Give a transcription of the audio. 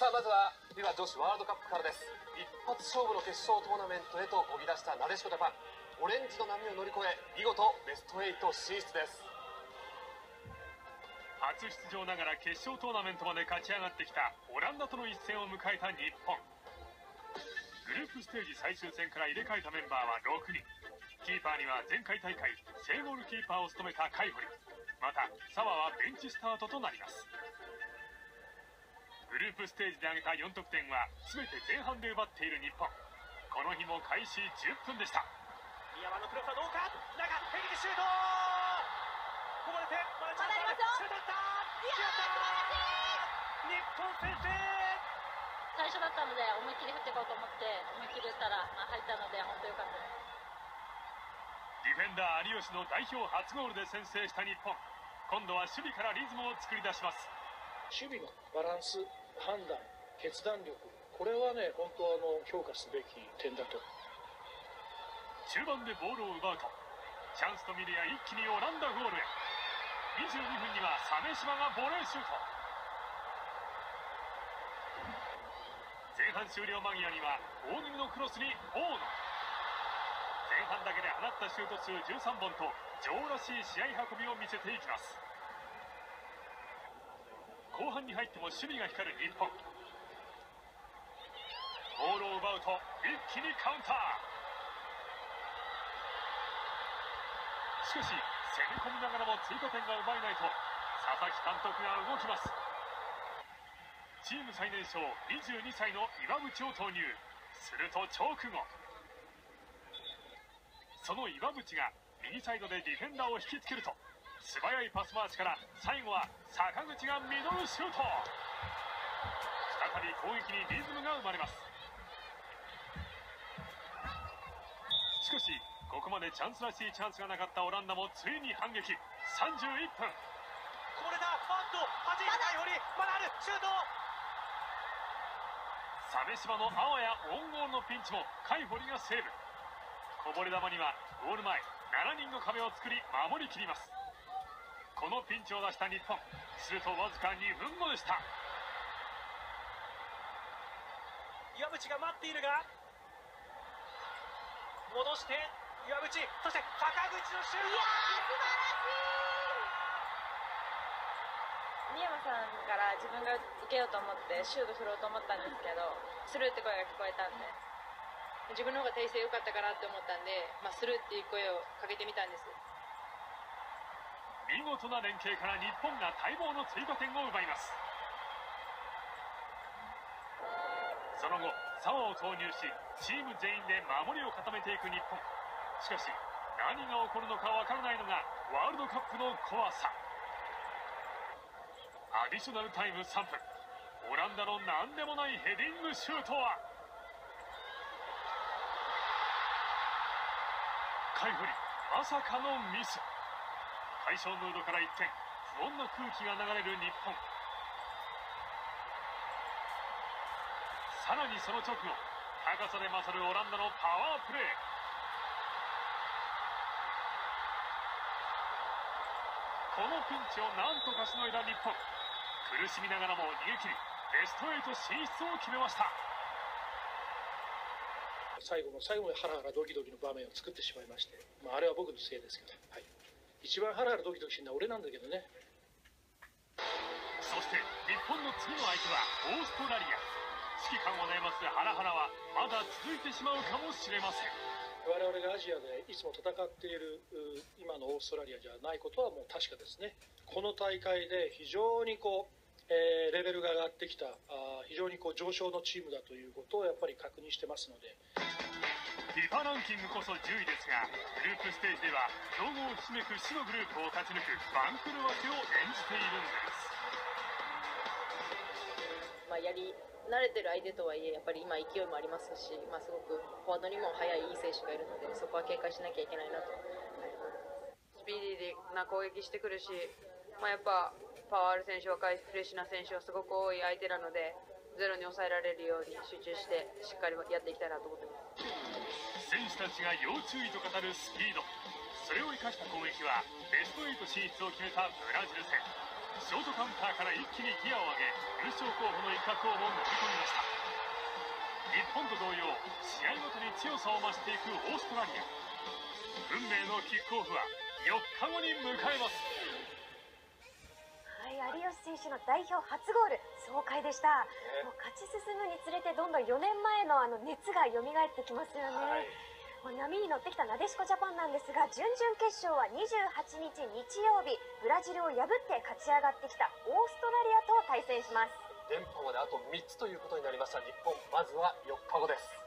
さあまずは女子ワールドカップからです。一発勝負の決勝トーナメントへとこぎ出したなでしこジャパン。オレンジの波を乗り越え見事ベスト8進出です。 初出場ながら決勝トーナメントまで勝ち上がってきたオランダとの一戦を迎えた日本。グループステージ最終戦から入れ替えたメンバーは6人。キーパーには前回大会正ゴールキーパーを務めた海堀、また澤はベンチスタートとなります。グループステージで挙げた4得点は全て前半で奪っている日本。この日も開始10分でした。 宮山のクロスはどうか、中ヘディングシュート、こぼれてまだチャンスある、シュート打った、日本先制。 最初だったので思いっきり振っていこうと思って思いっきり打ったら、入ったので本当良かったです。 ディフェンダー有吉の代表初ゴールで先制した日本。今度は守備からリズムを作り出します。 守備のバランス、判断、決断力、これはね本当評価すべき点だと。 中盤でボールを奪うとチャンスと見るや一気にオランダゴールへ。22分には鮫島がボレーシュート。前半終了間際には大組のクロスに大野。前半だけで放ったシュート数13本と女王らしい試合運びを見せていきます。後半に入っても守備が光る日本。ボールを奪うと一気にカウンター。しかし攻め込みながらも追加点が奪えないと佐々木監督が動きます。チーム最年少22歳の岩渕を投入。すると直後、その岩渕が右サイドでディフェンダーを引きつけると素早いパス回しから最後は坂口がミドルシュート。再び攻撃にリズムが生まれます。しかしここまでチャンスらしいチャンスがなかったオランダもついに反撃。31分、 こぼれた、あっと弾いた海堀、まだある、シュート。 鮫島のあわやオウンゴールのピンチも海堀がセーブ。こぼれ球にはゴール前7人の壁を作り守りきります。このピンチを出した日本。するとわずか2分後でした。 岩渕が待っているが戻して岩渕、そして坂口のシュート。 いやー素晴らしい。三山さんから自分が受けようと思ってシュート振ろうと思ったんですけど、スルーって声が聞こえたんで、自分の方が体勢良かったかなって思ったんで、スルーっていう声をかけてみたんです。 見事な連携から日本が待望の追加点を奪います。その後澤を投入しチーム全員で守りを固めていく日本。しかし何が起こるのかわからないのがワールドカップの怖さ。アディショナルタイム3分、オランダの何でもないヘディングシュートは海堀、まさかのミス。快勝ムードから一転不穏な空気が流れる日本。さらにその直後、高さで勝るオランダのパワープレー。このピンチを何とかしのいだ日本。苦しみながらも逃げ切りベスト8進出を決めました。 最後の最後にハラハラドキドキの場面を作ってしまいまして、あれは僕のせいですけど、一番ハラハラドキドキしてるのは俺なんだけどね。 そして日本の次の相手はオーストラリア。指揮官を悩ますハラハラはまだ続いてしまうかもしれません。 我々がアジアでいつも戦っている今のオーストラリアじゃないことはもう確かですね。この大会で非常にレベルが上がってきた非常に上昇のチームだということをやっぱり確認してますので。 FIFA ランキングこそ10位ですが、グループステージでは強豪ひしめく死のグループを勝ち抜く番狂わせを演じているんです。 やり慣れてる相手とはいえやっぱり今勢いもありますし、すごくフォワードにも速いいい選手がいるので、そこは警戒しなきゃいけないなと。 スピーディーな攻撃してくるし、やっぱパワーある選手、若いフレッシュな選手はすごく多い相手なので、ゼロに抑えられるように集中してしっかりやっていきたいなと思ってます。 選手たちが要注意と語るスピード、それを生かした攻撃はベスト8進出を決めたブラジル戦。 ショートカウンターから一気にギアを上げ優勝候補の一角をも飲み込みました。日本と同様試合ごとに強さを増していくオーストラリア。運命のキックオフは4日後に迎えます。 はい、有吉選手の代表初ゴール爽快でした。もう勝ち進むにつれてどんどん4年前の熱が蘇ってきますよね。もう波に乗ってきたなでしこジャパンなんですが、準々決勝は28日日曜日ブラジルを破って勝ち上がってきたオーストラリアと対戦します。 連覇まであと3つということになりました日本。まずは4日後です。